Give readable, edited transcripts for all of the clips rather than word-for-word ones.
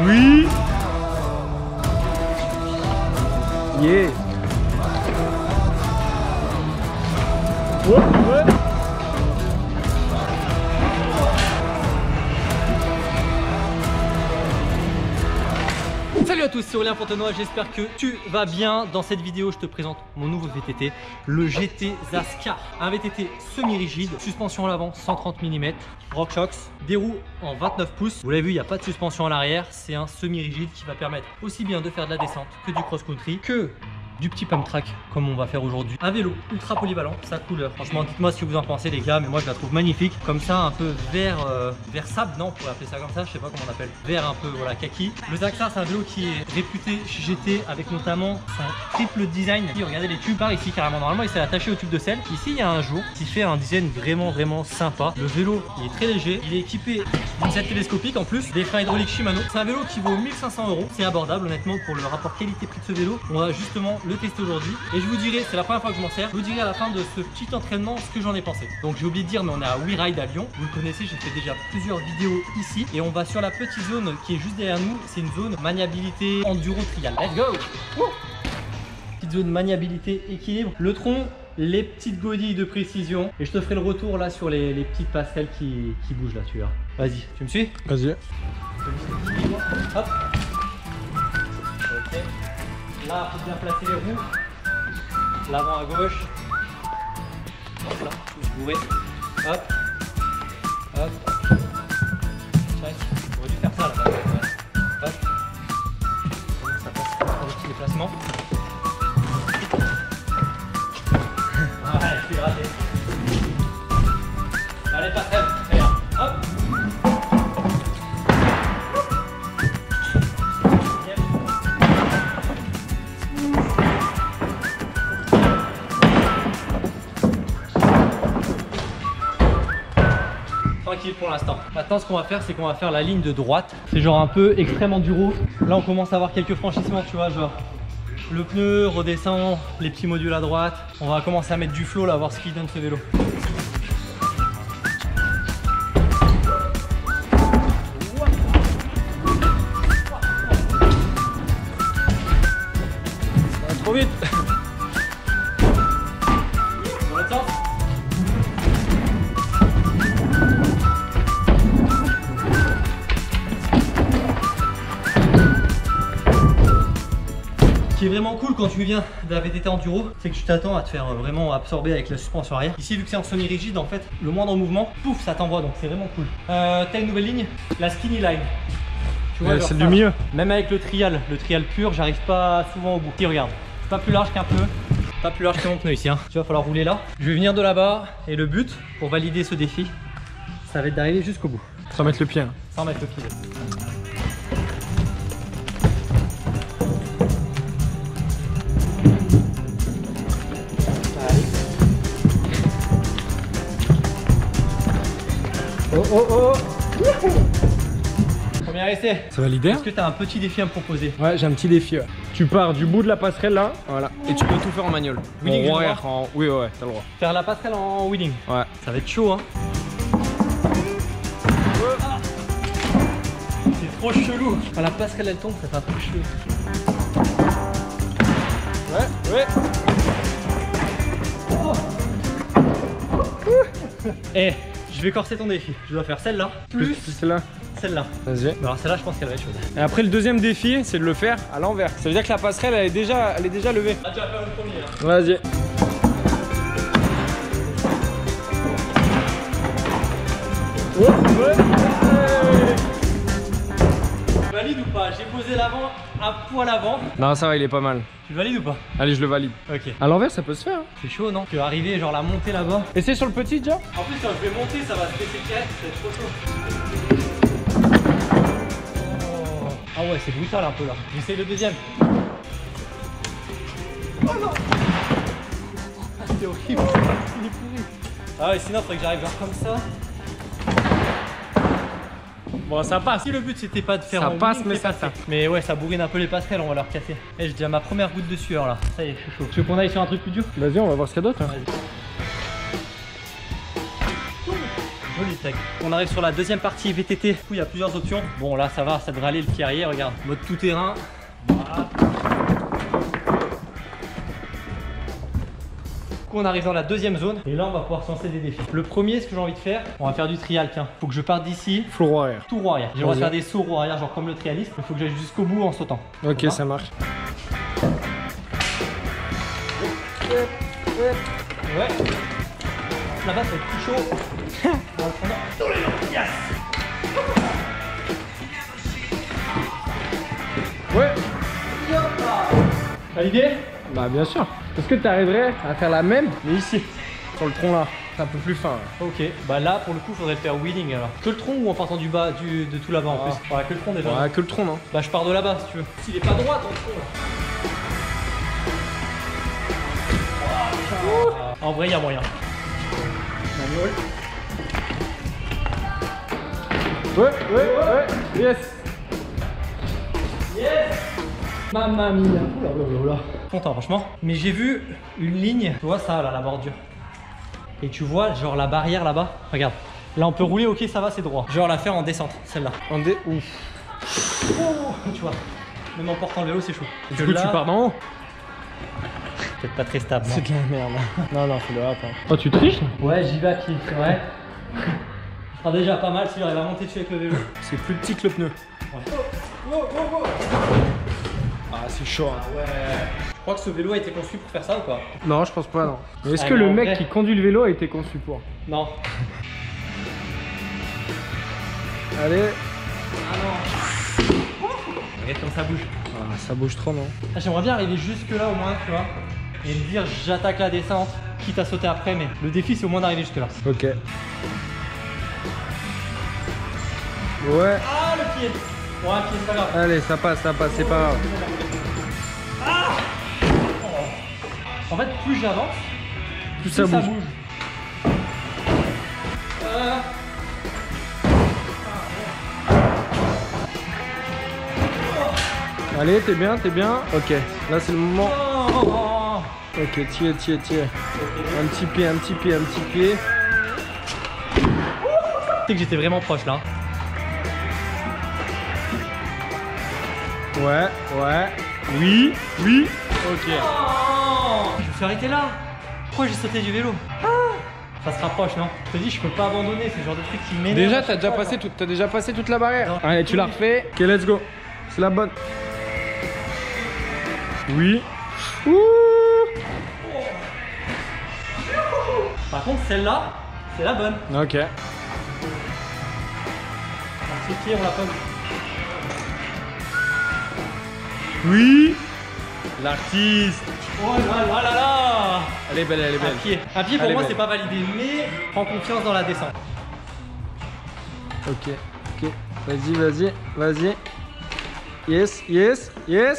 Oui. Yeah. Ouais, ouais. Salut à tous, c'est Aurélien Fontenoy, j'espère que tu vas bien. Dans cette vidéo, je te présente mon nouveau VTT, le GT Zascar. Un VTT semi-rigide, suspension à l'avant 130 mm, RockShox, des roues en 29 pouces. Vous l'avez vu, il n'y a pas de suspension à l'arrière, c'est un semi-rigide qui va permettre aussi bien de faire de la descente que du cross-country, que du petit pump track comme on va faire aujourd'hui. Un vélo ultra polyvalent, sa couleur, franchement dites-moi ce que vous en pensez les gars, mais moi je la trouve magnifique. Comme ça un peu vert, vert sable, non on pourrait appeler ça comme ça, je sais pas comment on appelle. Vert un peu voilà kaki. Le Zascar c'est un vélo qui est réputé chez GT avec notamment son triple design. Ici, regardez les tubes par ici carrément, normalement il s'est attaché au tube de sel. Ici il y a un jour qui fait un design vraiment sympa. Le vélo il est très léger, il est équipé d'une selle télescopique en plus, des freins hydrauliques Shimano. C'est un vélo qui vaut 1500 €, c'est abordable honnêtement pour le rapport qualité-prix de ce vélo. On va justement le tester aujourd'hui et je vous dirai, c'est la première fois que je m'en sers, je vous dirai à la fin de ce petit entraînement ce que j'en ai pensé. Donc j'ai oublié de dire, mais on est à WeRide à Lyon, vous le connaissez, j'ai fait déjà plusieurs vidéos ici et on va sur la petite zone qui est juste derrière nous. C'est une zone maniabilité enduro trial. Let's go. Petite zone maniabilité équilibre, le tronc, les petites godilles de précision et je te ferai le retour là sur les petites passerelles qui bougent là, tu verras. Vas-y, tu me suis? Vas-y. Hop. Ok. Là, il faut bien placer les roues. L'avant à gauche. Hop là, tous bourrés. Hop. Hop. Check. J'aurais dû faire ça là-bas. Ouais. Hop. Ça passe pour le petit déplacement. Ouais, je suis raté. Allez, passerelle. Très bien. Hop. Tranquille pour l'instant. Maintenant ce qu'on va faire c'est qu'on va faire la ligne de droite. C'est genre un peu extrême enduro. Là on commence à avoir quelques franchissements, tu vois, genre le pneu redescend, les petits modules à droite. On va commencer à mettre du flow là, voir ce qu'il donne ce vélo. Ça va trop vite. Dans l'autre sens. Ce qui est vraiment cool quand tu viens de la VTT Enduro, c'est que tu t'attends à te faire vraiment absorber avec la suspension arrière. Ici, vu que c'est en semi-rigide, en fait, le moindre mouvement, pouf, ça t'envoie, donc c'est vraiment cool. T'as une nouvelle ligne, la skinny line. Tu vois, c'est du milieu. Même avec le trial pur, j'arrive pas souvent au bout. Ici, regarde, c'est pas plus large qu'un pneu, pas plus large que mon pneu ici. Hein. Tu vas falloir rouler là. Je vais venir de là-bas et le but pour valider ce défi, ça va être d'arriver jusqu'au bout. Sans mettre le pied. Hein. Sans mettre le pied. Oh oh oh. Premier essai. Ça va l'idée? Est-ce que tu as un petit défi à me proposer? Ouais, j'ai un petit défi. Ouais. Tu pars du bout de la passerelle là, voilà, et tu peux tout faire en manuel. Wheeling, en arrière, oui, ouais, t'as le droit. Faire la passerelle en wheeling. Ouais. Ça va être chaud, hein. C'est trop chelou. Quand la passerelle elle tombe, ça fait un truc chelou. Ouais, ouais. Eh, je vais corser ton défi. Je dois faire celle-là, plus celle-là. Celle-là. Vas-y. Alors celle-là, je pense qu'elle va être chaude. Et après, le deuxième défi, c'est de le faire à l'envers. Ça veut dire que la passerelle, elle est déjà levée. Ah, tu vas faire le premier, hein. Vas-y. Tu valides ou pas? J'ai posé l'avant à poil avant. Non, ça va, il est pas mal. Tu valides ou pas? Allez, je le valide. Ok. À l'envers, ça peut se faire. Hein. C'est chaud, non? Tu vas arriver, genre la montée là-bas. Et c'est sur le petit déjà? En plus, quand je vais monter, ça va se baisser direct, ça va être trop chaud. Oh. Ah ouais, c'est brutal un peu là. J'essaye le deuxième. Oh non! Ah, c'est horrible. Il est pourri. Ah ouais, sinon, il faudrait que j'arrive genre comme ça. Bon, ça passe. Si le but c'était pas de faire ça mon passe, wheeling, mais c'est ça passé. tape. Mais ouais, ça bourrine un peu les passerelles, on va leur casser. Et j'ai déjà ma première goutte de sueur là. Ça y est, je suis chaud. Tu veux qu'on aille sur un truc plus dur? Vas-y, on va voir ce qu'il y a d'autre. Hein. Joli. hashtag. On arrive sur la deuxième partie VTT. Du coup, il y a plusieurs options. Bon, là, ça va, ça devrait aller le pied arrière. Regarde, mode tout terrain. Voilà. On arrive dans la deuxième zone et là on va pouvoir se lancer des défis. Le premier, ce que j'ai envie de faire, on va faire du trial. Tiens, faut que je parte d'ici. Full roue arrière. Tout roue arrière. J'ai le droit de faire des sauts roue arrière, genre comme le trialiste. Il faut que j'aille jusqu'au bout en sautant. Ok, ça marche. Ouais. Là-bas, ça va être plus chaud. On va le prendre dans les jambes. Yes. Ouais. Validé? Bah bien sûr. Est-ce que tu arriverais à faire la même, mais ici, sur le tronc là? C'est un peu plus fin. Là. Ok, bah là pour le coup faudrait le faire wheeling alors. Que le tronc ou en partant du bas, de tout là-bas en plus? Ouais, que le tronc déjà. Ouais, que le tronc non. Bah je pars de là-bas si tu veux. S'il est pas droit ton tronc là. En vrai il y a moyen. Ouais. Yes. Yes. Mamma mia. Oula. Content franchement. Mais j'ai vu une ligne, tu vois ça là, la bordure. Et tu vois genre la barrière là-bas. Regarde. Là on peut rouler, ok ça va, c'est droit. Genre la faire en descente, celle-là. Ouf. Oh, tu vois. Même en portant le vélo c'est chaud. Du coup tu pars d'en haut. Peut-être pas très stable. C'est de la merde. Non, faut le hop. Oh, tu triches? Ouais, j'y vais à pied, c'est vrai. Ce sera déjà pas mal si j'arrive à monter dessus avec le vélo. C'est plus petit que le pneu. Ouais. Ah, c'est chaud. Hein. Ah ouais. Je crois que ce vélo a été conçu pour faire ça ou pas? Non, je pense pas, non. Mais est-ce Ah, que mais le en mec vrai... qui conduit le vélo a été conçu pour? Non. Allez. Ah non. Regarde comme ça bouge. Ah, ça bouge trop, non? Ah, j'aimerais bien arriver jusque là au moins, tu vois. Et me dire j'attaque la descente, quitte à sauter après, mais le défi c'est au moins d'arriver jusque là. Ok. Ouais. Ah le pied. Ouais, le pied c'est pas grave. Allez, ça passe, c'est pas grave. Ah oh. En fait, plus j'avance, Plus ça bouge. Allez, t'es bien. Ok, là c'est le moment. Oh. Ok, tiens. Un petit pied. Tu sais que j'étais vraiment proche là. Ouais. Oui. Ok. Oh, je me suis arrêté là. Pourquoi j'ai sauté du vélo? Ça se rapproche, non? Je te dis, je peux pas abandonner, c'est le genre de truc qui m'énerve. Déjà, t'as déjà passé toute la barrière. Non. Allez, tu l'as refait. Ok, let's go. C'est la bonne. Oui. Ouh. Par contre, celle-là, c'est la bonne. Ok. C'est pied, on l'a pas vu. Oui. L'artiste. Oh là là. Elle est belle. Un pied pour Elle est moi belle. c'est pas validé, mais prends confiance dans la descente. Ok. Vas-y. Yes.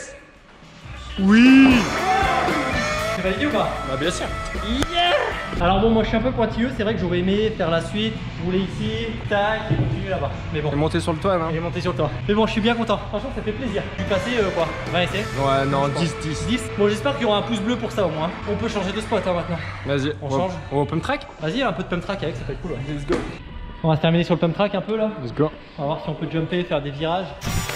Oui. C'est validé ou pas? Bah bien sûr. Yeah. Alors bon, moi je suis un peu pointilleux, c'est vrai que j'aurais aimé faire la suite, rouler ici, tac, et continuer là-bas. Mais bon. Et monter sur le toit, non? Et monter sur le toit. Mais bon, je suis bien content. Franchement, ça fait plaisir. Je suis passé quoi 20 essais? Ouais, non, 10. 10. Bon, j'espère qu'il y aura un pouce bleu pour ça au moins. On peut changer de spot maintenant. Vas-y, On change. On va au pump track? Vas-y, un peu de pump track avec, ça peut être cool. Ouais. Let's go. On va se terminer sur le pump track un peu là. Let's go. On va voir si on peut jumper, faire des virages.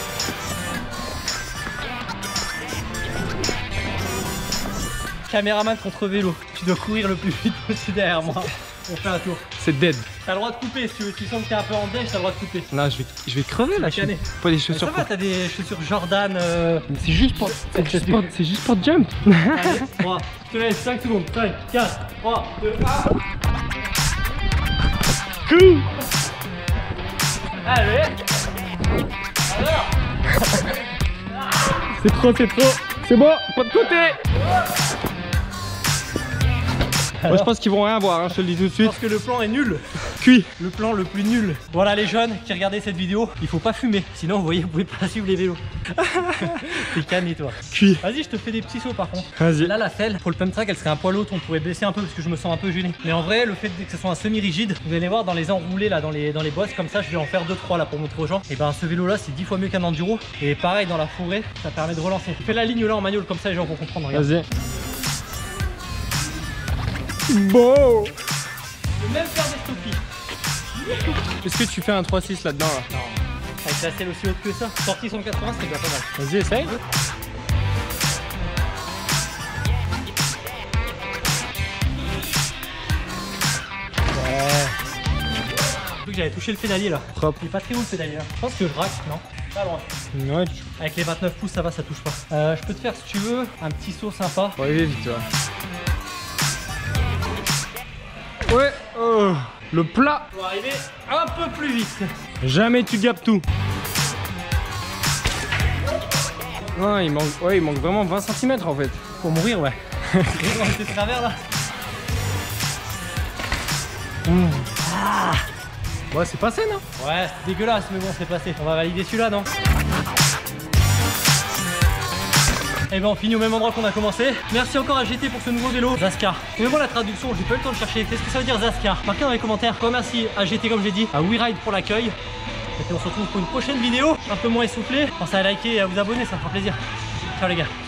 Caméraman contre vélo. Tu dois courir le plus vite possible derrière moi. On fait un tour. C'est dead. T'as le droit de couper si tu veux. Si tu sens que t'es un peu en déj, t'as le droit de couper. Là, je vais crever là. canner. Pas des Mais chaussures. ça va, t'as des chaussures Jordan. C'est juste pour jump. Allez, 3, je te laisse 5 secondes. 5, 4, 3, 2, 1. Cool. Allez. Alors. C'est trop. C'est bon, pas de côté. Moi je pense qu'ils vont rien voir, hein, je te le dis tout de Je suite. pense que le plan est nul. Cuit. Le plan le plus nul. Voilà les jeunes qui regardaient cette vidéo, il faut pas fumer. Sinon vous voyez, vous pouvez pas suivre les vélos. T'es canné toi. Cuit. Vas-y, je te fais des petits sauts par contre. Vas-y. Là la selle pour le pump track elle serait un poil haute, on pourrait baisser un peu parce que je me sens un peu gêné. Mais en vrai le fait que ce soit un semi-rigide, vous allez voir dans les enroulés là, dans les bosses comme ça, je vais en faire 2-3 là pour montrer aux gens. Et ben ce vélo là c'est 10 fois mieux qu'un enduro. Et pareil dans la forêt, ça permet de relancer. Fais la ligne là en manual comme ça les gens vont comprendre. Regarde. Vas-y. Bon. Je peux même faire des stoppies. Est-ce que tu fais un 3-6 là-dedans là? Non. Avec la selle aussi haute que ça. Sortie 180, c'est déjà pas mal. Vas-y, essaye. J'ai cru que j'avais touché le pédalier là. Propre. Il est pas très haut le pédalier là. Je pense que je rack, non? Pas loin. Ouais, Avec les 29 pouces, ça va, ça touche pas. Je peux te faire, si tu veux, un petit saut sympa. faut arriver vite, toi. Ouais, oh, le plat. Faut arriver un peu plus vite. Jamais tu gapes tout. Non, il manque vraiment 20 cm en fait. Pour mourir, ouais. On était de travers là. Ah. Ouais, c'est passé, non? Ouais, c'est dégueulasse, mais bon, c'est passé. On va valider celui-là, non? Et ben on finit au même endroit qu'on a commencé. Merci encore à GT pour ce nouveau vélo Zaskar. Trouvez-moi la traduction, j'ai pas eu le temps de chercher. Qu'est-ce que ça veut dire Zaskar? Marquez dans les commentaires. Merci à GT comme j'ai dit, à WeRide pour l'accueil. Et puis on se retrouve pour une prochaine vidéo, un peu moins essoufflée. Pensez à liker et à vous abonner, ça me fera plaisir. Ciao les gars.